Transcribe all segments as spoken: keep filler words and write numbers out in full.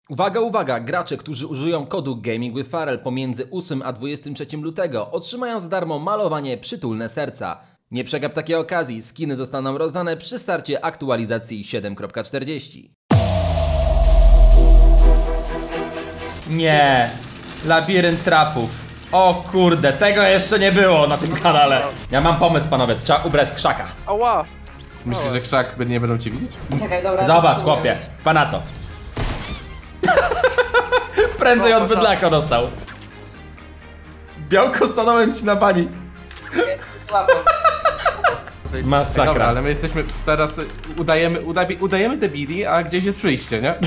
Uwaga, uwaga! Gracze, którzy użyją kodu Gaming with Pharrell pomiędzy ósmym a dwudziestym trzecim lutego otrzymają za darmo malowanie Przytulne Serca. Nie przegap takiej okazji, skiny zostaną rozdane przy starcie aktualizacji siedem kropka czterdzieści. Nie! Labirynt trapów. O kurde, tego jeszcze nie było na tym kanale. Ja mam pomysł, panowie, trzeba ubrać krzaka. Ała! Myślisz, że krzak nie będą cię widzieć? Czekaj, dobra. Zobacz, chłopie, panato. Prędzej od bydlaka dostał. Białko, stanąłem ci na bani. Masakra. Dobra, ale my jesteśmy teraz, udajemy, udajemy, udajemy debili, a gdzieś jest przyjście, nie?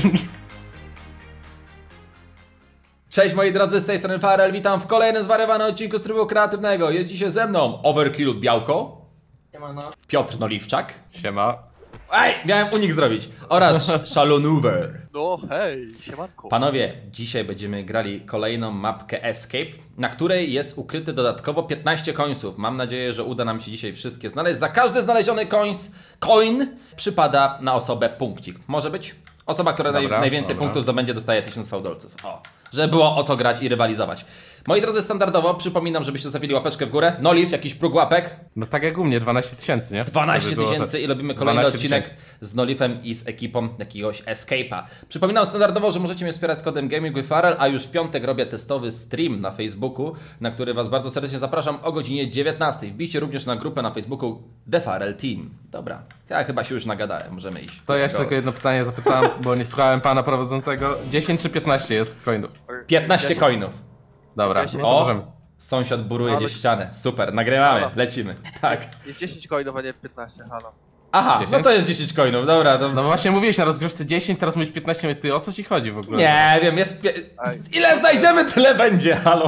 Cześć moi drodzy, z tej strony Pharrell, witam w kolejnym zwariowanym odcinku z trybu kreatywnego. Jest dzisiaj ze mną Overkill Białko, Siemano. Piotr Noliwczak. Siema. Ej, miałem unik zrobić. Oraz Szalonuwer. No hej, siemanko. Panowie, dzisiaj będziemy grali kolejną mapkę Escape, na której jest ukryte dodatkowo piętnaście coinsów. Mam nadzieję, że uda nam się dzisiaj wszystkie znaleźć. Za każdy znaleziony coins, coin przypada na osobę punkcik. Może być? Osoba, która Dobra, naj, najwięcej dobra. punktów zdobędzie, dostaje tysiąc fałdolców. O, żeby było o co grać i rywalizować. Moi drodzy, standardowo przypominam, żebyście zostawili łapeczkę w górę. Noliw, jakiś próg łapek? No tak jak u mnie, dwanaście tysięcy, nie? dwanaście Żeby było tysięcy tak. i robimy kolejny dwanaście odcinek tysięcy. z Nolifem i z ekipą jakiegoś Escape'a. Przypominam standardowo, że możecie mnie wspierać z kodem Gaming with Pharrell, a już w piątek robię testowy stream na Facebooku, na który was bardzo serdecznie zapraszam o godzinie dziewiętnastej. Wbijcie również na grupę na Facebooku The Pharrell Team. Dobra, ja chyba się już nagadałem, możemy iść. To ja Let's jeszcze go. tylko jedno pytanie zapytałem, bo nie słuchałem pana prowadzącego. dziesięć czy piętnaście jest coinów? piętnaście coinów. Dobra, dziesięć. no to O! możemy. Sąsiad buruje Ale- gdzieś ścianę. Super, nagrywamy, Halo. lecimy. Tak. Jest dziesięć coinów, a nie piętnaście, halo. Aha, no dziesięć? to jest dziesięć coinów, dobra, to... No właśnie mówiłeś na rozgrywce dziesięć, teraz mówisz piętnaście, mówię, ty o co ci chodzi w ogóle? Nie wiem, jest... Pie... Aj. Ile znajdziemy, tyle będzie, halo.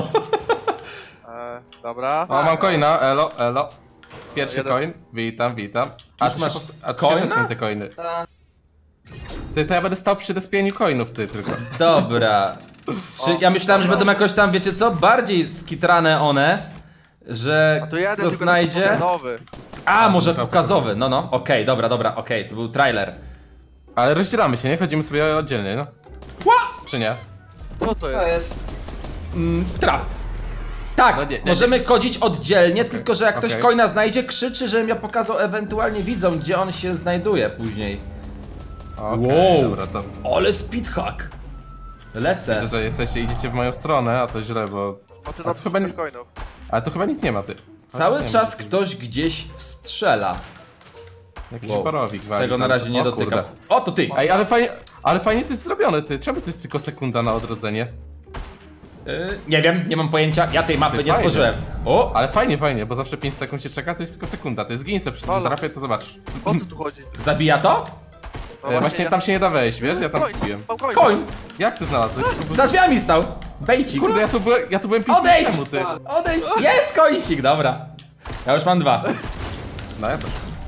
E, dobra. O, mam coina, elo, elo. Pierwszy Jeden. coin, witam, witam. A Już ty masz się, a ty się coina? wezmę te coiny. Ta... Ty, to ja będę stał przy despieniu coinów, ty tylko. Dobra. Czy ja myślałem, że będą jakoś tam, wiecie co, bardziej skitrane one, że A to jeden, kto tylko znajdzie... taki pokazowy. A, może to pokazowy, no no, okej, dobra, dobra, okej, to był trailer. Ale rozdzielamy się, nie? Chodzimy sobie oddzielnie, no. Czy nie? Co to To jest? jest. Mm, trap. Tak, No nie, nie, możemy chodzić oddzielnie, tylko że jak ktoś okej. coina znajdzie, krzyczy, żebym ja pokazał ewentualnie widzom, gdzie on się znajduje później. Okej, Wow. dobra, to... Ale speedhack. Lecę. Widzę, że jesteście, idziecie w moją stronę, a to źle, bo... No ty A tam to chyba nie- szukasz coinów. Ale tu chyba nic nie ma, ty. Cały Chociaż czas nie ma. ktoś gdzieś strzela. Jakiś Wow. parowik wali Tego na cały razie czas. nie O, dotykam. kurde. O, to ty! Ej, ale fajnie, ale fajnie to jest zrobione, ty. Czemu to jest tylko sekunda na odrodzenie? Yy, nie wiem, nie mam pojęcia, ja tej mapy Ty, nie fajnie. tworzyłem. O! Ale fajnie, fajnie, bo zawsze pięć sekund się czeka, to jest tylko sekunda. To jest zgiń sobie przy tym Halo. drapie, to zobaczysz. O co tu chodzi? Zabija to? No E, właśnie ja- tam się nie da wejść, wiesz? Ja tam Coin, kupiłem. mam coin. Koń! Jak ty znalazłeś? Po prostu- Za drzwiami stał! Bejcik! Kurde, ja tu byłem, ja tu byłem pięć minut Odejdź! temu, ty. Odejdź! Jest końsik, dobra. Ja już mam dwa. No ja też.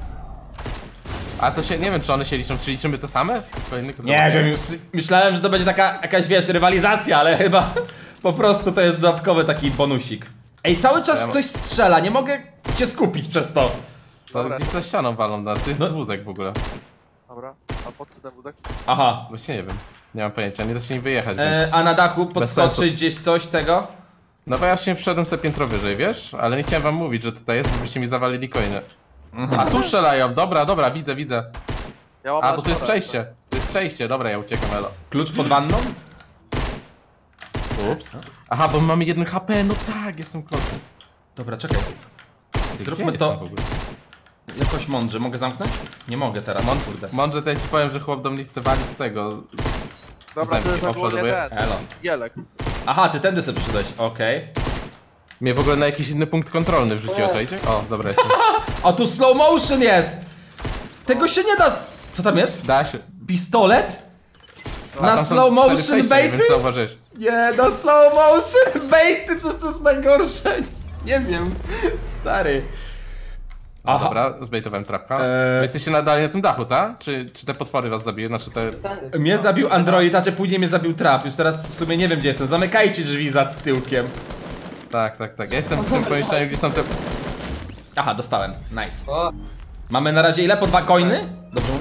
A to się, nie wiem czy one się liczą, czy liczymy te same? Kolejny, Nie wiem, już myślałem, że to będzie taka jakaś, wiesz, rywalizacja, ale chyba po prostu to jest dodatkowy taki bonusik. Ej, cały czas coś strzela, nie mogę się skupić przez to. To Dobra. gdzieś za ścianą walą nas, to jest No. wózek w ogóle. Dobra, a pod co ten wózek? Aha. Właśnie nie wiem. Nie mam pojęcia, nie da się nim wyjechać, więc... E, a na dachu Bez podskoczyć sensu. gdzieś coś tego? No bo ja się wszedłem sobie piętro wyżej, wiesz? Ale nie chciałem wam mówić, że tutaj jest, żebyście mi zawalili coiny. A tu strzelają, dobra, dobra, widzę, widzę. Ja mam A, na bo tu jest szkodę. przejście. Tu jest przejście, dobra, ja uciekam, elo. Klucz pod wanną? Ups. Aha, bo mamy jeden H P, no tak, jestem klocem. Dobra, czekaj. Ty, Zróbmy gdzie to jestem w ogóle? jakoś mądrze. Mogę zamknąć? Nie mogę teraz, Mon- kurde. Mądrze to ja ci powiem, że chłop do mnie chce walić z tego. Dobra, to jest Zębki ogólnie opładowy. ten. Elo. Gielek. Aha, ty tędy sobie przyszedłeś, okej. Mnie w ogóle na jakiś inny punkt kontrolny wrzuciło, czajcie? O, dobra, jestem. O, tu slow motion jest! Tego się nie da... Co tam jest? Da się. Pistolet? A, Na tam są slow cztery motion przejścia, baity? Więc zauważyłeś. Nie, na slow motion baity, przecież to jest najgorsze. Nie wiem, stary. A, dobra, zbejtowałem trapka. Eee. Wy jesteście nadal na tym dachu, tak? Czy, czy te potwory was zabiją? Znaczy te... Tędy. Mnie zabił android, a czy później mnie zabił trap. Już teraz w sumie nie wiem, gdzie jestem. Zamykajcie drzwi za tyłkiem. Tak, tak, tak. Ja jestem w tym pomieszczeniu, gdzie są te... Aha, dostałem. Nice. O, Mamy na razie ile? Po dwa coiny? Dobrze mówię?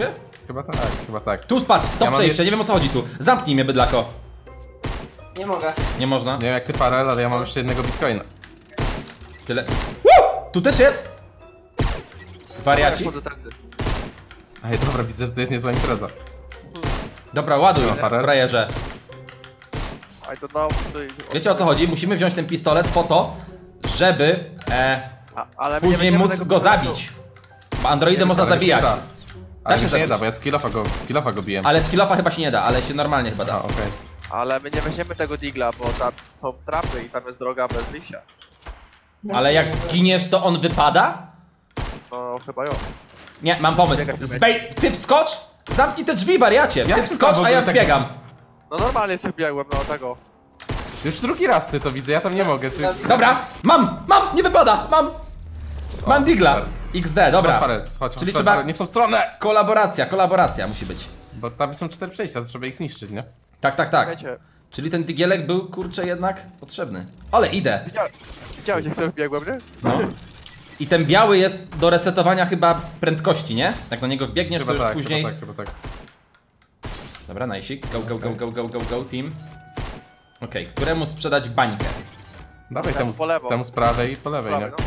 Chyba tak, chyba tak. Tu patrz, to Ja mam przejście, je- nie wiem o co chodzi tu. Zamknij mnie, bydlako. Nie mogę. Nie można. Nie wiem jak ty Farel, ale ja mam jeszcze jednego bitcoina. Tyle. Woo! Tu też jest? Wariaci? Chodzę tędy. Ej, dobra, widzę, że to jest niezła impreza. Dobra, ładuj, Dobra, Farel. frajerze. I don't know. tutaj- Wiecie o co chodzi? Musimy wziąć ten pistolet po to, żeby e, A, ale my nie później będziemy móc tego go pistoletu. zabić. Bo androidy można Ale się zabijać. da. Ale się się nie da, zabić. bo ja z kilofa go, z kilofa go biłem. Ale z kilofa chyba się nie da, ale się normalnie chyba A, da. okej. Ale my nie weźmiemy tego digla, bo tam są trapy i tam jest droga bez wyjścia. Ale jak giniesz, to on wypada? No chyba jo. Nie, mam pomysł. Biegać nie Zbej... Ty wskocz! Zamknij te drzwi, wariacie! Jak Ty ty tam wskocz, w a ja ogóle tak- wbiegam. No normalnie sobie biegłem, no tego. Już drugi raz ty to widzę, ja tam nie mogę. Ty... Dobra, mam! Mam! Nie wypada! Mam! Mam digla! super. X D, dobra. Farel, chodź, Czyli chodź, trzeba- Farel, nie w tą stronę! Kolaboracja, kolaboracja musi być. Bo tam są cztery przejścia, to trzeba ich zniszczyć, nie? Tak, tak, tak. Wiecie, Czyli ten digielek był, kurczę, jednak potrzebny. Ale idę. widziałeś, widziałeś jak sobie biegłem, nie? No. I ten biały jest do resetowania chyba prędkości, nie? Jak na niego wbiegniesz, Chyba to już tak, później... chyba tak, chyba tak. Dobra, najsik. Go, go, go, go, go, go, go, team. Okej, któremu sprzedać bańkę? Dawaj Tak, temu, po lewo. z, temu z prawej i po lewej, Prawy, nie? no.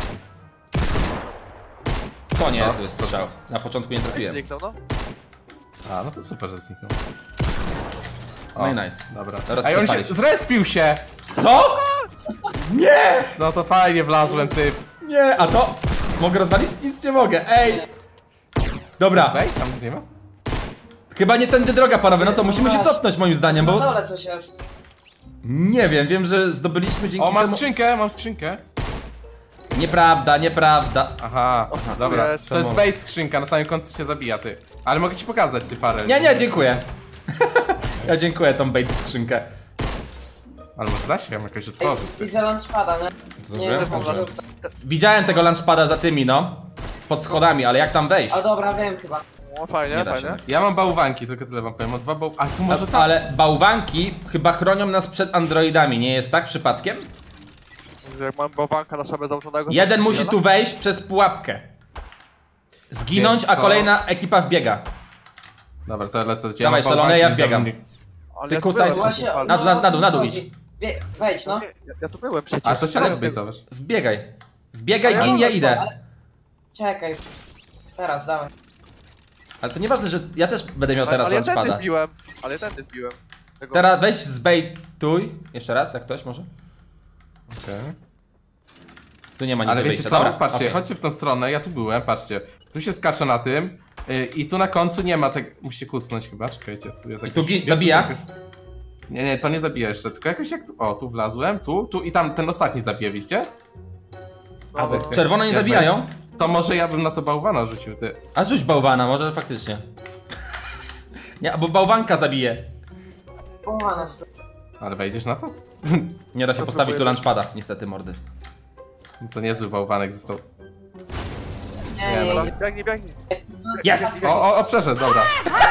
To nie Co? jest zły strzał. Na początku nie trafiłem. Zniknął, no. A, no to super, że zniknął. No i nice. Dobra. Teraz A i on się zapalić. zrespił się! Co? Nie! No to fajnie wlazłem, ty. Nie, a to... Mogę rozwalić? Nic nie mogę, ej! Dobra, Wej, tam nic nie ma? chyba nie tędy droga, panowie, no co, musimy się cofnąć moim zdaniem, Na bo... dole coś jest. Nie wiem, wiem, że zdobyliśmy dzięki O, mam temu... skrzynkę, mam skrzynkę. Nieprawda, nieprawda. Aha, dobra. Oszukuję, To jest czemu? bait skrzynka, na samym końcu cię zabija, ty. Ale mogę ci pokazać, ty Farel. Nie, nie, dziękuję. Ja dziękuję tą bait skrzynkę. Ale może da się ją jakoś Ej, otworzyć, ty. widzę lunchpada, nie? Zdążyłem? Nie, Zdążyłem. nie, Widziałem tego lunchpada za tymi, no. Pod schodami, ale jak tam wejść? A dobra, wiem chyba. O, fajnie, Nie da się. fajnie. Ja mam bałwanki, tylko tyle wam powiem. Mam dwa bał... A tu może tak. Ale bałwanki chyba chronią nas przed androidami, nie jest tak przypadkiem? Jak mam bałwanka na sobie założonego... Jeden to musi strzela. tu wejść przez pułapkę. Zginąć, Jest a to- kolejna ekipa wbiega. Dobra, to lecę. Ja Dawaj, mam szalony, bałwanki, ja więc biegam. zawodnik- Ale Ty ja tu kucaj. byłem Właśnie, przecież, Na dół, na- na dół, na dół idź. Bie- Wejdź, no. ale- Ja, ja tu byłem przecież. A to się Ale- rozbytować. Wbiegaj. Wbiegaj, A ja gin, ja mam- idę. Czekaj. Teraz, dawaj. Ale to nieważne, że ja też będę miał Ale, teraz ale ja tędy launchpada. wbiłem. Ale ja tędy wbiłem. Tego... Teraz weź zbejtuj. Jeszcze raz, jak ktoś może? Okej. Tu nie ma nic Ale do wiecie wyjścia. co? Dobra, Patrzcie, okej. chodźcie w tą stronę, ja tu byłem, patrzcie. Tu się skacze na tym yy, i tu na końcu nie ma tak... Musicie kusnąć chyba, czekajcie. Tu jest I jakoś... tu gi- jest zabija? jakoś- Nie, nie, to nie zabija jeszcze, tylko jakoś jak tu... O, tu wlazłem, tu, tu i tam ten ostatni zabije, widzicie? No, no. Czerwone nie Jakby- zabijają? To może ja bym na to bałwana rzucił, ty. A rzuć bałwana, może faktycznie. Nie, bo bałwanka zabije. Połowa nas. Ale wejdziesz na to? Nie da się To postawić tu próbuję. lunchpada, niestety, mordy. To niezły bałwanek został. Nie, Nie, nie, Dobra, nie. biegnij, biegnij. Yes! O, o, o przeszedł, dobra.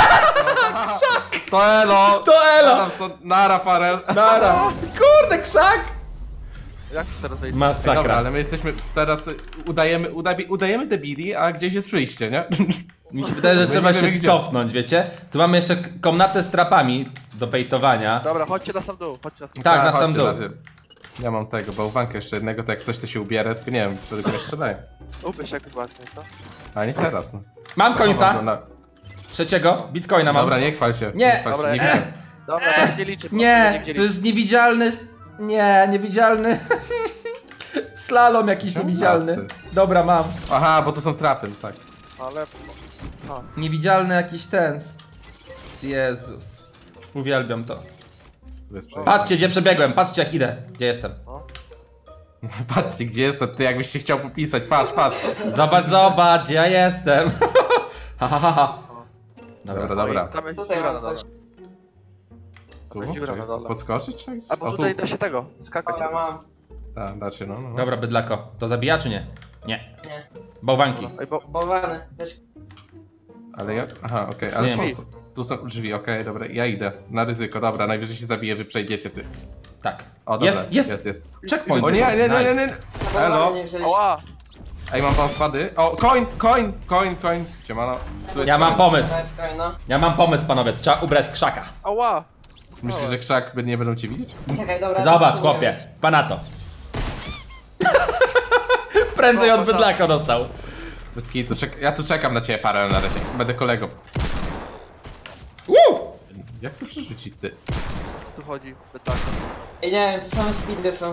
To elo! To elo! Nara, stąd- Nara, Farel. Nara! Kurde, krzak! Jak to teraz wejść? Ej, dobra, Masakra. ale my jesteśmy teraz, y, udajemy, udabi, udajemy debili, a gdzieś jest przyjście, nie? Mi się wydaje, że My trzeba nie wiemy się gdzie. cofnąć, wiecie? Tu mamy jeszcze k- komnatę z trapami do bejtowania. Dobra, chodźcie na sam dół, chodźcie na sam Tak, na chodźcie, sam dół. chodźcie. Ja mam tego, bałwankę jeszcze jednego, to jak coś to się ubierę, tylko nie wiem, wtedy go nie strzelają. dół. Ubierz jakoś ładnie, co? A nie teraz. No. Mam końca. Dobra, Trzeciego. Bitcoina mam. Dobra, nie chwal się. Nie. chwal się, Dobra, nie nie. chcę. Dobra, to się nie liczy. Nie, nikt nie to liczy. jest niewidzialny... s- Nie, niewidzialny... Slalom jakiś Czemu niewidzialny. lasy? Dobra, mam. Aha, bo to są trapy, tak. Ale... Ha. Niewidzialny jakiś ten. Jezus. Uwielbiam to. Tu jest przejście. Patrzcie, gdzie przebiegłem, patrzcie jak idę. Gdzie jestem. Patrzcie, gdzie jest to, ty jakbyś się chciał popisać, patrz, patrz. Zobacz, zobacz, gdzie ja jestem. Ha, ha, ha, ha. Dobra, Dobra. dobra. Tam jest Tutaj dziura mam na dole. coś. Tu? Będzie dziura na Czekaj, dole. Podskoczyć czy? Albo O, tu. tutaj da się tego, skakać. Dobra, mam. Tak, da się, no, no. Dobra, bydlako. To zabija czy nie? Nie. Nie. Bałwanki. Ej, bo... Bałwany. Weź. Ale jak? Aha, okej, ale Nie. po co? Tu są drzwi, okej, dobra, ja idę. Na ryzyko, dobra, najwyżej się zabiję, wy przejdziecie, ty. Tak. O, dobra, Jest, jest. jest, jest. Checkpoint. O nie, nie, nie, nie, Nice. nie. Bałwany Elo. nie wzięliśmy. Ała! Ej, mam tam spady. O, coin, coin, coin, coin. Siemano. Tu jest Ja mam coin. pomysł. To jest no. Ja mam pomysł, panowie. Trzeba ubrać krzaka. Ała! Myślisz, że krzak by- nie będą cię widzieć? Czekaj, dobra. Zobacz, to chłopie. spróbuję. Panato. Prędzej od bydlaka dostał. Bez kitu. Czek ja tu czekam na ciebie, Farel, na razie. Będę kolegą. Woo! Jak to przerzucić, ty? Co tu chodzi? Pytanie. Ej, nie wiem, to same speedy są.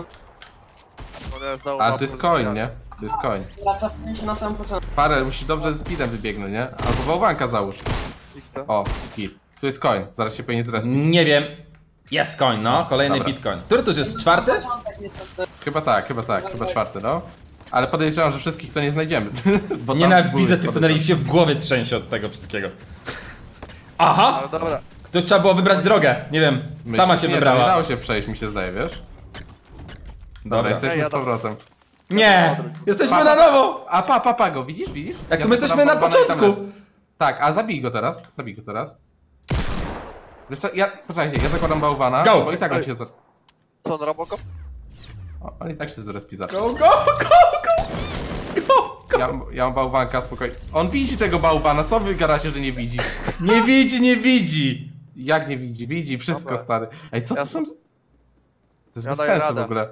No nie, znowu Ale mam to jest pozycję. coin, nie? To jest coin. Dobra, cofnij się na samym początku. Farel, musisz dobrze z speedem wybiegnąć, nie? Albo bałwanka załóż. I kto? O, kill. Tu jest coin. Zaraz się powinien zrespić. Nie wiem. Jest coin, no. Kolejny Dobra. bitcoin. Który to już jest? Czwarty? Początek nie cofnę. Chyba tak, chyba tak. Chyba czwarty, no. Ale podejrzewam, że wszystkich to nie znajdziemy. Bo tam Nienawidzę były tych spody. tuneli, się w głowie trzęsie od tego wszystkiego. Aha! Ale dobra. To trzeba było wybrać drogę. Nie wiem, Myślisz? sama się nie, to Nie wybrała. dało się przejść, mi się zdaje, wiesz? Dobra, Dobra. jesteśmy Ej, ja z to- powrotem. Nie! Jesteśmy Pa, na pa, nowo! A pa, pa, pa go, widzisz, widzisz? Jak Ja my jesteśmy zakładam na bałwana i tam początku. lecę. Tak, a zabij go teraz, zabij go teraz. Wiesz co, ja, poczekajcie, ja zakładam bałwana, Go! bo i tak on Ej. się za... Co on, Robocop? O, on i tak się zrespi za. Go, go, go, go! Go, go! Ja, ja mam bałwanka, spokojnie. On widzi tego bałwana, co wy gadacie, że nie widzi? Nie widzi, nie widzi! Jak nie widzi? Widzi, wszystko, Dobra. stary. Ej, co to Ja- są... z- To jest Ja bez daję sensu radę. w ogóle.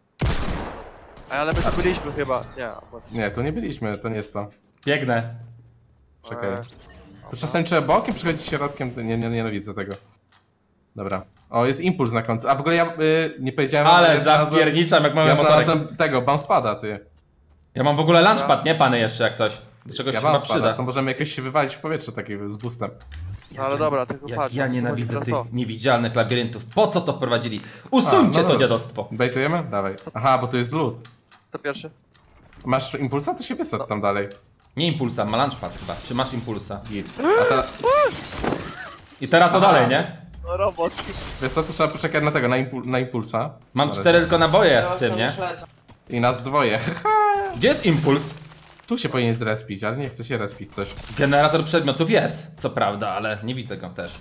Ej, ale my tu byliśmy chyba. Nie, bo... Nie, to nie byliśmy, to nie jest to. Biegnę. Czekaj. Eee, To czasem trzeba bokiem przechodzić środkiem, to nie, nie, nienawidzę tego. Dobra. O, jest impuls na końcu. A w ogóle ja y, nie powiedziałem... Ale ja znalazłem- zapierniczam, jak mamy Ja motorek. znalazłem tego, bouncepada, ty. Ja mam w ogóle lunchpad, nie pany jeszcze jak coś. Do czegoś Ja się chyba bouncepada, przyda. to możemy jakoś się wywalić w powietrze takiego z boostem. No ale dobra, tylko Jak patrz. ja no, nienawidzę teraz tych to. niewidzialnych labiryntów. Po co to wprowadzili? Usuńcie A, no to dobra. dziadostwo. Bejtujemy? Dawaj. Aha, bo to jest lód. To pierwszy? Masz impulsa? To się wysadź tam dalej. Nie impulsa, ma lunchpad chyba. Czy masz impulsa? Git. A teraz... I teraz co Aha. dalej, nie? No robot. Wiesz co, to trzeba poczekać na tego, na, impul na impulsa. Mam Na razie. cztery tylko naboje Ja w tym, nie? już lecę. I nas dwoje. Gdzie jest impuls? Tu się powinien zrespić, ale nie chce się respić coś. Generator przedmiotów jest, co prawda, ale nie widzę go też.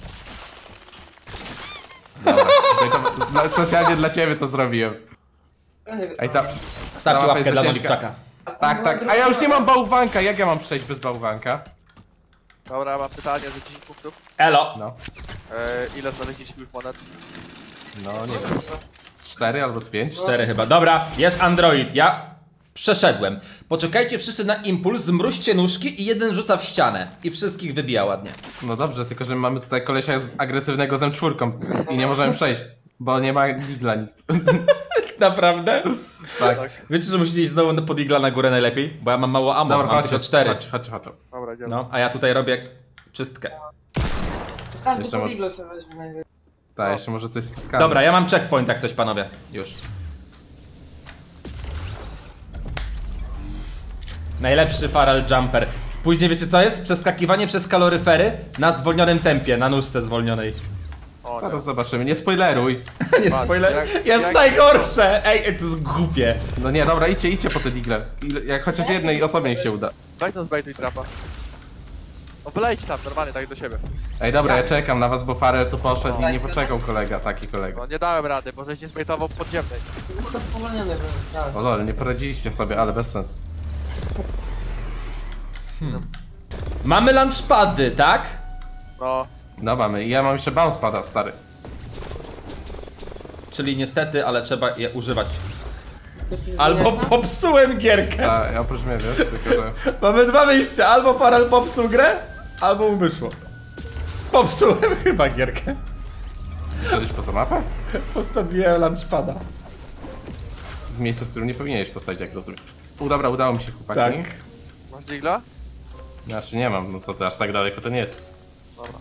Dobra. Tutaj to- Specjalnie dla ciebie to zrobiłem. Ej, tam... Stawcie No, łapkę to dla jest Nowicaka. Tak, tak. A ja już nie mam bałwanka, jak ja mam przejść bez bałwanka? Dobra, mam pytanie za dziesięć punktów. Elo! No. Eee, ile znaleźliśmy już monet? No, nie wiem. Z cztery albo z pięć? Cztery chyba. Dobra, jest Android. Ja przeszedłem. Poczekajcie wszyscy na impuls, zmruźcie nóżki i jeden rzuca w ścianę. I wszystkich wybija ładnie. No dobrze, tylko że mamy tutaj kolesia z agresywnego z M cztery i nie możemy przejść, bo nie ma digla nikt. Naprawdę? Tak. Wiecie, że musicie iść znowu pod igla na górę najlepiej? Bo ja mam mało ammo, Dobra, mam chodź, tylko chodź, cztery. chodź, chodź, chodź. Dobra, idziemy. No, a ja tutaj robię czystkę. Każdy Jeszcze po może- iglu sobie weźmie najwyżej. Tak, jeszcze może coś spotkamy. Dobra, ja mam checkpoint jak coś, panowie. Już. Najlepszy Farrell Jumper. Później wiecie co jest? Przeskakiwanie przez kaloryfery na zwolnionym tempie, na nóżce zwolnionej. O, nie. Zaraz zobaczymy, nie spoileruj. Nie Patrz, spoiler. jak- Jest jak- najgorsze! Ej, ej, to jest głupie. No nie, dobra, idźcie, idźcie po te digle. Ile- Jak chociaż jednej osobie niech się uda. Weź no zbejtuj trapa. No wylejdź tam, normalnie, tak do siebie. Ej, dobra, ja czekam na was, bo Farel tu poszedł i Tak, nie tak. poczekał kolega, taki kolega. No nie dałem rady, bo żeś nie zbejtował w podziemnej. To spowolniony był. O lol, nie poradziliście sobie, ale bez sensu. Mamy lunchpady, tak? No, No mamy, i ja mam jeszcze bounce pada, stary. Czyli niestety, ale trzeba je używać. Jesteś Albo zwinięta? popsułem gierkę. A ja oprócz mnie, wiesz, tylko że... Mamy dwa wyjścia. Albo Farrell popsuł grę, albo mu wyszło. Popsułem chyba gierkę. Szedłeś poza mapę? Postawiłem lunchpada. W miejscu, w którym nie powinieneś postawić, jak rozumiem. U, dobra, udało mi się, chłopaki. Tak. masz digla? Znaczy nie mam, no co ty, aż tak daleko to nie jest. Dobra.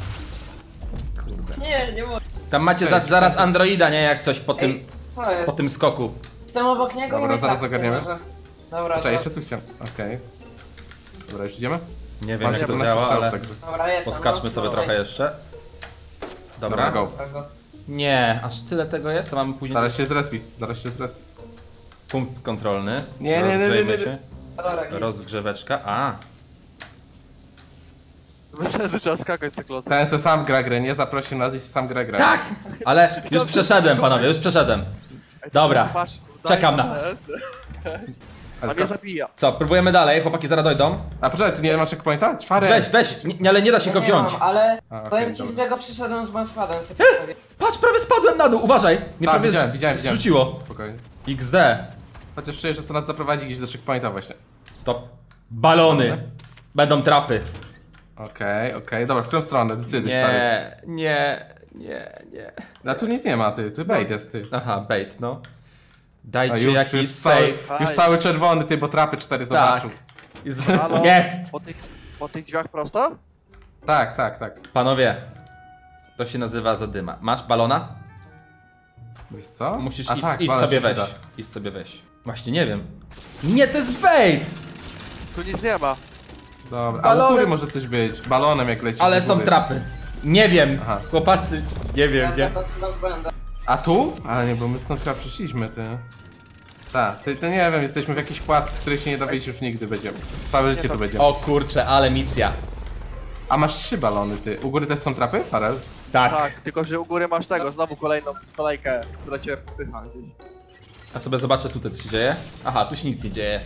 Nie, nie mogę. Tam macie za, Cześć, zaraz cześć. Androida, nie? Jak coś po tym, Ej, co po jest? tym skoku. Jestem obok niego Dobra, i mnie zaraz trafi, ogarniemy. może. Dobra, Czekaj, to- jeszcze tu chciałem, okej. Dobra, już idziemy? Nie wiem Mam jak to siedemnaście działa, strzałów, ale także. Dobra, jestem. poskaczmy no, sobie dobra. trochę jeszcze. Dobra, Dobra. go. Dobra, go. Nie, aż tyle tego jest, to mamy później Zaraz się zrespi, zaraz się zrespi. punkt kontrolny. Nie, nie, nie, nie, Rozgrzejmy nie, nie. się. Dobra, git. Rozgrzeweczka. A, Myślę, że trzeba skakać cyklocem. Ten se sam gra grę, nie zaprosił nas i sam grę gra. tak! Ale już przeszedłem, panowie, już przeszedłem. Ej, Dobra, patrz, czekam daj na was. A mnie zabija. Co, próbujemy dalej, chłopaki zaraz dojdą. A poczekaj, tu nie masz checkpointa? Czwarek. Weź, weź, nie, ale nie da się go Ja nie wziąć. mam, ale A, okej, powiem ci, dobra. z tego przyszedłem z mouspadem sobie postawię. Patrz, prawie spadłem na dół, uważaj. Mnie Tak, prawie widziałem, z- widziałem, widziałem. zrzuciło. Spokojnie. iks de. Chociaż czuję, że to nas zaprowadzi gdzieś do checkpointa właśnie. Stop. Balony. Będą trapy. Okej, okej, dobra, w którą stronę? Decyduj, stary. Nie, nie, nie, nie. A tu nic nie ma, ty, ty bait jest, ty. Aha, bait, no. A Dajcie już, jakiś już, cały, safe. już cały czerwony, ty, bo trapy cztery Tak. zobaczył. I z- Halo? Jest! Po tych, po tych drzwiach prosto? Tak, tak, tak. Panowie, to się nazywa zadyma. Masz balona? Wiesz co? Musisz A iść, tak, iść balon sobie się weź. przyda. Iść sobie weź. Właśnie nie wiem. Nie, to jest bait! Tu nic nie ma. Dobra, a Balonem- u góry może coś być. Balonem jak leci. Ale do są góry. trapy. Nie wiem, Aha. chłopacy, nie wiem, Ja nie. zaraz będę. A tu? Ale nie, bo my stąd chyba przyszliśmy, ty. Tak, ty, ty nie wiem, jesteśmy w jakiś płat, z której się nie da wyjść już nigdy będziemy. Całe życie to- tu będziemy. O kurczę, ale misja. A masz trzy balony, ty. U góry też są trapy, Farel? Tak. Tak, tylko że u góry masz tego, znowu kolejną kolejkę, która cię popycha gdzieś. A sobie zobaczę tutaj co się dzieje. Aha, tu się nic nie dzieje.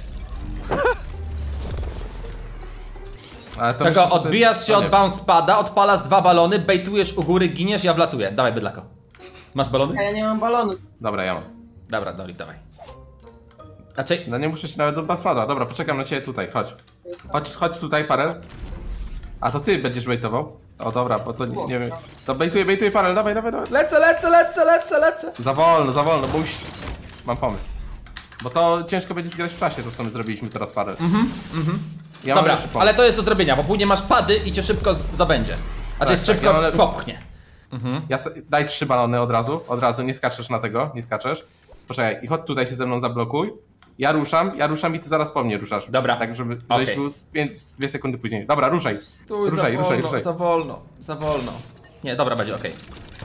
Ale to Tego myślę, że to odbijasz jest- się a od nie. bounce pada, odpalasz dwa balony, bejtujesz u góry, giniesz, ja wlatuję. Dawaj bydlako. Masz A balony? ja nie mam balonu. Dobra, ja mam. Dobra, Doliv, dawaj. Raczej. No nie muszę się nawet do spada. Dobra, poczekam na ciebie tutaj, chodź. Chodź, chodź tutaj, Farel. A to ty będziesz baitował? O dobra, bo to nie, nie wiem. To bejtuję, bejtuję, Farel, dawaj, dawaj, dawaj. Lecę, lecę, lecę, lecę, lecę. Za wolno, za wolno, bo musi... Mam pomysł. Bo to ciężko będzie zgrać w czasie, to co my zrobiliśmy teraz, Farel. Mhm, mhm. Ja mam Dobra, lepszy pomysł. ale to jest do zrobienia, bo później masz pady i cię szybko z- zdobędzie. A cię tak, szybko ja mam lep- popchnie. Ja se... Daj trzy balony od razu, od razu, nie skaczesz na tego, nie skaczesz. Poczekaj, i chodź tutaj się ze mną zablokuj. Ja ruszam, ja ruszam i ty zaraz po mnie ruszasz. Dobra. Tak, żeby Okej. żebyś był z pięć, z dwie sekundy później. Dobra, ruszaj. Stój, ruszaj, za ruszaj, wolno, ruszaj. za wolno, za wolno. Nie, dobra, będzie okej.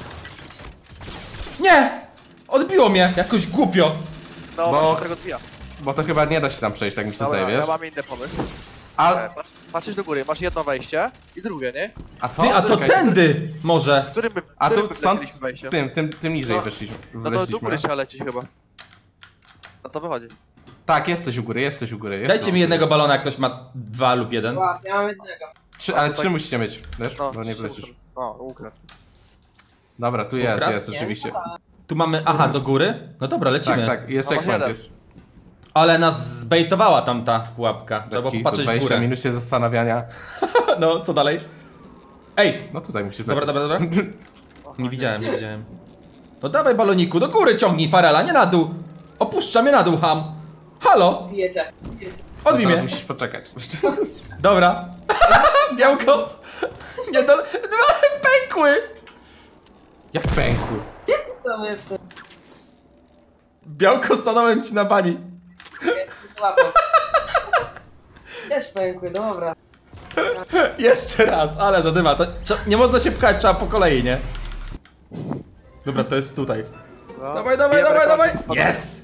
Nie! Odbiło mnie, jakoś głupio. No, Bo- bo... tego odbija. Bo to chyba nie da się tam przejść, tak mi się Dobra, zdaje, ja wiesz? mam inny pomysł. A, E, patrz, patrzysz do góry, masz jedno wejście i drugie, nie? a to, Ty, a to czekaj. tędy może. Którym by, A którym tu by stąd, wleciliśmy wejście? tym, tym, tym niżej No. weszliśmy. No to do wleźliśmy. góry trzeba lecieć chyba. No to wychodzi. Tak, jest coś u góry, jest coś u góry. Jest Dajcie coś mi u jednego góry. balona, jak ktoś ma dwa lub jeden. Ła, ja mam jednego. Trzy, No ale to trzy tak- musicie mieć, wiesz? No, Bo nie trzy wlecisz. ukradł. No, ukradł. Dobra, tu jest, Ukradł? jest, rzeczywiście. Tu mamy, aha, do góry? No dobra, Tak, lecimy. tak, jest No, masz checkpoint. jeden. Jest. Ale nas zbejtowała tam ta pułapka. Bez Trzeba było kitu, popatrzeć w dwadzieścia górę. minut się zastanawiania. No, co dalej? Ej! No tutaj musisz Dobra, wlecieć. dobra, dobra. Nie widziałem, nie widziałem. No dawaj baloniku, do góry ciągnij Farela, nie na dół. Opuszcza mnie na dół, ham. Halo, Bijecie, bijecie. odbij Teraz mnie. musisz poczekać. Dobra. Białko. Nie do... Pękły. Jak pękły. Jak ty tam jesteś? Białko, stanąłem ci na bani. Jest łapą. Też pękły, dobra. Jeszcze raz, ale zadyma. To, trze- nie można się pchać, trzeba po kolei, nie? Dobra, to jest tutaj. No. Dawaj, dawaj, Bijemy dawaj, dawaj! rekord. Yes!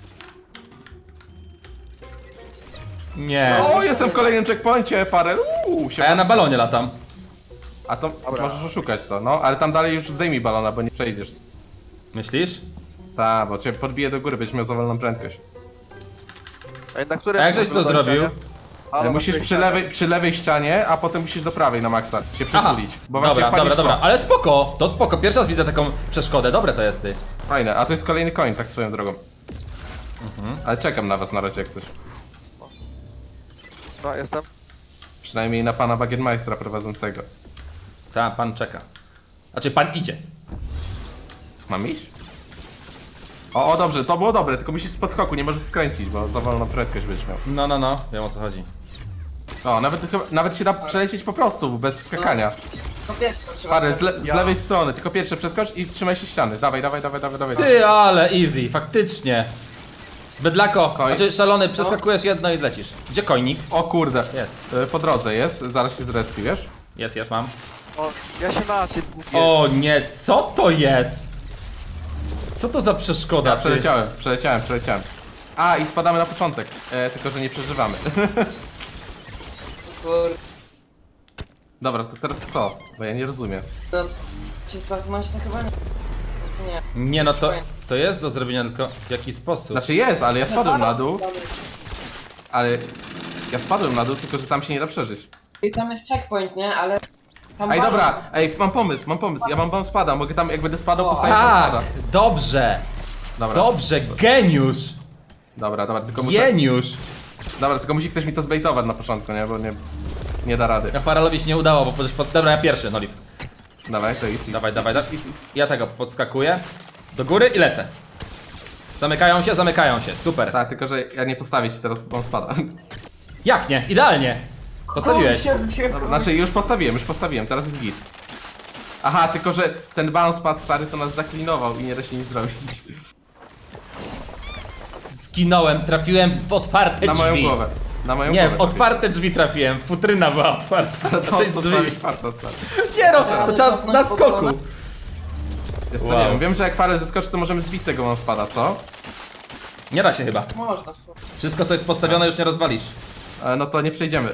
Nie. O, jestem w kolejnym checkpoincie, Farel. Uuu, A się... ja na balonie latam. A to Dobra. możesz oszukać to, no, ale tam dalej już zdejmij balona, bo nie przejdziesz. Myślisz? Ta, bo cię podbije do góry, będziesz miał za wolną prędkość. Ej, na którym A jak żeś to punkcie zrobił? zajścia, nie? Ale Ale masz musisz tutaj przy ścianę. lewej, przy lewej ścianie, a potem musisz do prawej na maksa się Aha. przytulić. Bo właśnie Dobra, wpadniesz dobra, w to. dobra. Ale spoko, to spoko. Pierwszy raz widzę taką przeszkodę. Dobre to jest ty. Fajne, a to jest kolejny coin, tak swoją drogą. Ale czekam na was na razie jak coś. No, jestem. Przynajmniej na pana Bagiermeistera prowadzącego. Ta, pan czeka. Znaczy, pan idzie. Mam iść? O, o, dobrze, to było dobre, tylko musisz z podskoku, nie możesz skręcić, bo za wolną prędkość będziesz miał. No, no, no. Wiem o co chodzi. O, nawet, chyba- nawet się da przelecieć po prostu, bez skakania. To pierwsze to trzeba Parę, z, zrobić. le z Ja. lewej strony, tylko pierwsze przeskocz i trzymaj się ściany. Dawaj, dawaj, dawaj, dawaj, dawaj. Ty, ale easy, faktycznie. Bydlako, Koj. znaczy szalony, przeskakujesz jedno i lecisz. Gdzie kojnik? O kurde, Jest. Y, po drodze jest, zaraz się zrespi, wiesz? Jest, jest, mam. O, ja się na tym kupię. O nie, co to jest? Co to za przeszkoda? Ja ty? przeleciałem, przeleciałem, przeleciałem. A, i spadamy na początek, e, tylko że nie przeżywamy. Kurde, Dobra, to teraz co? Bo ja nie rozumiem. no, ci cofnąć to chyba nie. Po prostu nie. Nie no, to, to jest do zrobienia, tylko w jaki sposób? Znaczy jest, ale ja spadłem na dół. Ale ja spadłem na dół, tylko że tam się nie da przeżyć. I tam jest checkpoint, nie? Ale... Tam Ej, walą. dobra, ej, mam pomysł, mam pomysł. Ja mam wam spada, mogę tam, jak będę spadał, postawię tam Tak, spada. dobrze. Dobra, Dobrze, geniusz. dobra, dobra, tylko muszę... Geniusz. Dobra, tylko musi ktoś mi to zbejtować na początku, nie? Bo nie... Nie da rady. Ja Faralowi się nie udało, bo przecież pod... Dobra, ja pierwszy, Noliv. Dawaj, to idź. idź. Dawaj, dawaj, dawaj. Ja tego podskakuję. Do góry i lecę. Zamykają się, zamykają się, super. Tak, tylko że ja nie postawię ci teraz, bo on spada. Jak nie? Idealnie. Postawiłeś. Dobra, znaczy już postawiłem, już postawiłem, teraz jest git. Aha, tylko że ten bounce pad stary to nas zaklinował i nie da się nic zrobić. Zginąłem, trafiłem w otwarte Na moją drzwi. głowę. Na moją Nie, głowę. w otwarte drzwi trafiłem, futryna była otwarta. To, Znaczy to, to drzwi. otwarta stary. Nie no, to czas na skoku. Jest co, Wow. nie wiem, wiem, że jak Farel zeskoczy, to możemy zbić tego bounce pada, co? Nie da się chyba. Można w sumie. Wszystko co jest postawione już nie rozwalisz. E, no to nie przejdziemy.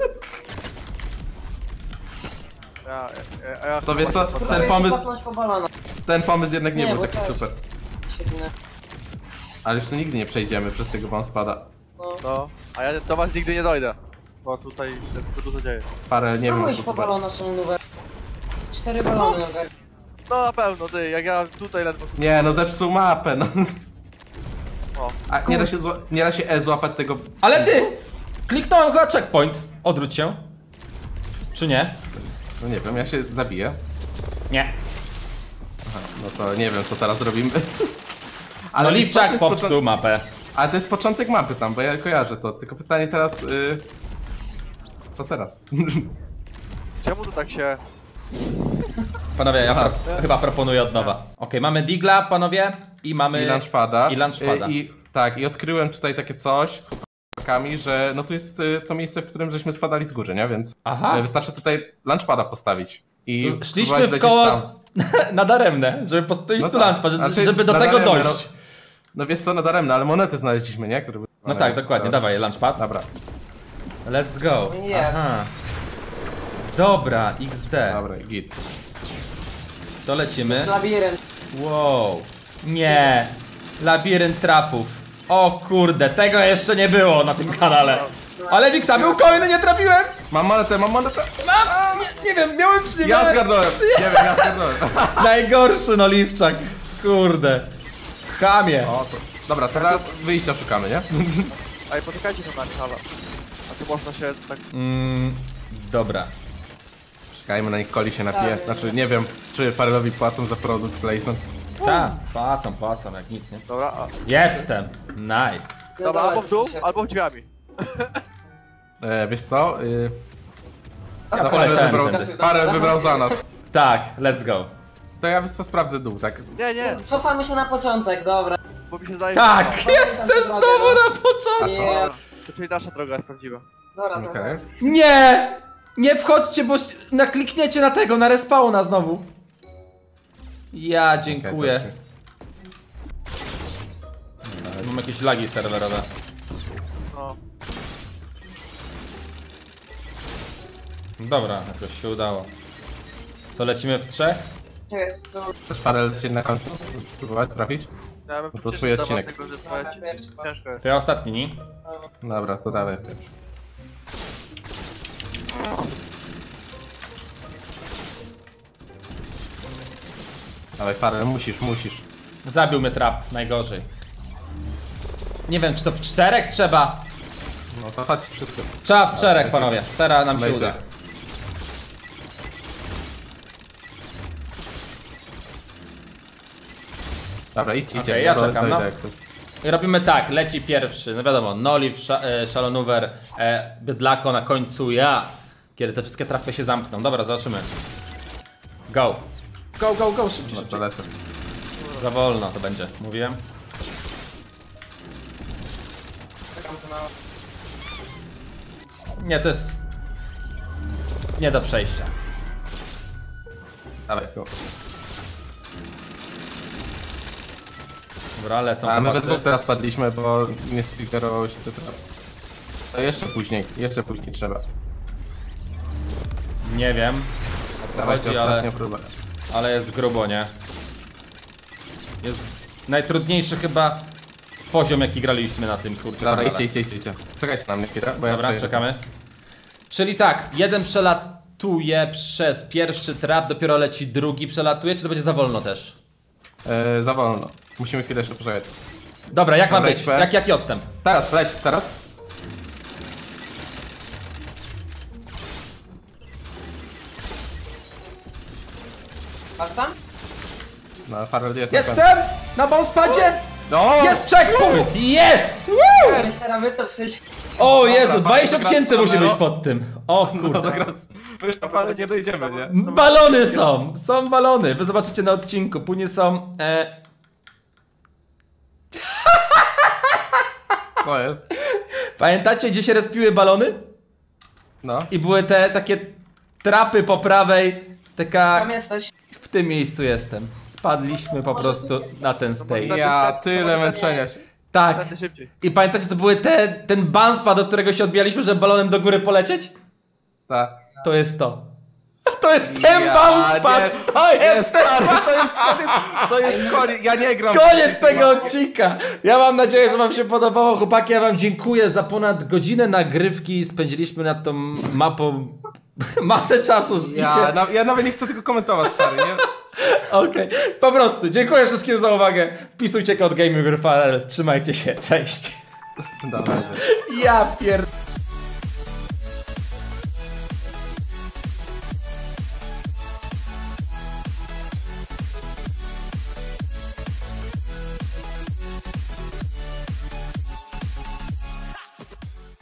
Ja, ja, ja To wiesz co, chyba się ten Próbuję pomysł- się cofnąć po balona. Ten pomysł jednak nie, Nie, był bo taki też. super. Świetnie. Ale już tu nigdy nie przejdziemy przez tego bounce pada. No. No, a ja do was nigdy nie dojdę. Bo tutaj się tu dużo dzieje. Farel, nie wiem. Próbuj co po tu- balona, Shalnuwer. Cztery balony na garść. No na pewno, ty, jak ja tutaj ledwo... Nie, no zepsuł mapę, no. O, A nie da się, zła- nie da się E złapać tego... Ale ty! Kliknąłem chyba checkpoint. Odwróć się. Czy nie? No nie wiem, ja się zabiję. Nie. Aha, no to nie wiem, co teraz robimy. Ale wiesz co, to Liwczak jest popsuł począ- mapę. Ale to jest początek mapy tam, bo ja kojarzę to. Tylko pytanie teraz... Y... Co teraz? czemu tu tak się... Panowie, ja Aha. pro, chyba proponuję od nowa. Okej, mamy Digla, panowie, i mamy... I launchpada. I launchpada. Y, I, tak, i odkryłem tutaj takie coś z chłopakami, że no tu jest y, to miejsce, w którym żeśmy spadali z góry, nie? Więc Aha. y, wystarczy tutaj launchpada postawić. I Tu szliśmy spróbować w lecieć koło tam. nadaremne, żeby postawić No tu tak. launchpad, żeby, Znaczy, żeby do tego nadaremne, dojść. No, no wiesz co, nadaremne, ale monety znaleźliśmy, nie? Które były No na- tak, dokładnie, dobra. dawaj launchpad. Dobra, Let's go. Jest. Aha. Dobra, X D. dobra, git. To lecimy. Labirynt. Wow. Nie. Labirynt trapów. O kurde, tego jeszcze nie było na tym kanale. Ale Wixa był kolejny, nie trafiłem! Mam monetę, mam monetę! Mam! Nie, nie wiem, miałem czy nie Ja miałem. zgarnąłem! Nie wiem, ja zgarnąłem. Najgorszy no Liwczak. Kurde. Chamie. O, to... Dobra, teraz wyjścia szukamy, nie? Ej, poczekajcie na nami, halo. A tu można się tak... Mm, dobra. Czekajmy na nich, Koli się napije. Tak. Znaczy, nie wiem, czy Farelowi płacą za product placement. Tak, płacą, płacą, jak nic, nie? Dobra, a... Jestem. Nice. No Dobra, dole, albo w dół, Krzysiek. albo w drzwiami. E, wiesz co? Y... Ja no, poleciałem Farel wybrał, tędy. Farel wybrał za nas. Tak, let's go. To ja wiesz co, sprawdzę dół, tak? Nie, nie, Cofamy się na początek, dobra. bo mi się zdaje, Tak, że... jestem znowu na początku. Nie, Dobra, to czyli nasza droga jest prawdziwa. dobra, to Okej. jest. Nie! Nie wchodźcie, bo naklikniecie na tego, na respawna znowu. Ja dziękuję. Okej, Mam jakieś lagi serwerowe. No. Dobra, jakoś się udało. Co, lecimy w trzech? Czekaj, to... Chcesz Farel cię na końcu spróbować trafić? Ja bym No to przyszedł twój do was, odcinek. tylko że słuchajcie, ciężko jest. To ja ostatni, nie? Dobra, to dawaj pierwszy. Dawaj Farel, musisz, musisz. Zabił mnie trap, najgorzej. Nie wiem, czy to w czterech trzeba? No to chodź wszystko. Trzeba w czterech, panowie. Teraz nam się Wejdę. uda. Dobra, idź, idź. Okej, ja do- czekam, dojdę no. jak chcesz. I robimy tak, leci pierwszy, no wiadomo, Noliv, Sza- e, Shalonuwer, e, Bydlako, na końcu ja. Kiedy te wszystkie trafy się zamkną. Dobra, zobaczymy. Go. Go, go, go, szybciej, No to szybciej. lecę. Za wolno to będzie, mówiłem. Czekam tu na... Nie, to jest... Nie do przejścia. Dawaj, go. Dobra, lecą A my we chłopacy. dwóch teraz spadliśmy, bo nie striggerowały się te trapy. To jeszcze później, jeszcze później trzeba. Nie wiem, o co Dawajcie chodzi, ostatnią ale, próbę. ale jest grubo, nie? Jest najtrudniejszy chyba poziom, jaki graliśmy na tym, kurczę. Dobra, kanale. idźcie, idźcie, idźcie, idźcie. Czekajcie na mnie chwilę, bo ja Dobra, przejedę. czekamy. Czyli tak, jeden przelatuje przez pierwszy trap, dopiero leci drugi przelatuje, czy to będzie za wolno też? E, za wolno. Musimy chwilę jeszcze poczekać. Dobra, jak ma Dobra, być? idźmy. Jak, jaki odstęp? Teraz, leć, teraz. Masz tam? No, Farel jest na końcu. Jestem! Na bombspadzie! No! Jest checkpoint! Yes! Woo! Teraz wy to przecież... O Dobra, Jezu, bardzo dwadzieścia tysięcy gra- musi być no. pod tym. O No kurde. to teraz, wiesz, na Farel nie dojdziemy, nie? Balony są! Są balony! Wy zobaczycie na odcinku. Później są... E... Co jest? Pamiętacie, gdzie się respiły balony? No. I były te takie trapy po prawej. Taka... Tam jesteś. W tym miejscu jestem. Spadliśmy po prostu na ten stage. Ja, tyle męczenia się. Tak. Wtedy szybciej. I pamiętacie, to były te, ten bouncepad, od którego się odbijaliśmy, żeby balonem do góry polecieć? Tak. To jest to. To jest ten Ja bouncepad! nie- To Nie, jest ten stary, to jest koniec, to jest koniec, ja nie gram. koniec tego odcinka! Ja mam nadzieję, że wam się podobało, chłopaki. Ja wam dziękuję za ponad godzinę nagrywki. Spędziliśmy nad tą mapą masę czasu. i Ja, się... na, ja nawet nie chcę tego komentować, stary, nie? Okej, po prostu. Dziękuję wszystkim za uwagę. Wpisujcie kod Gaming with Farel. Trzymajcie się. Cześć. Dobra. Ja pier...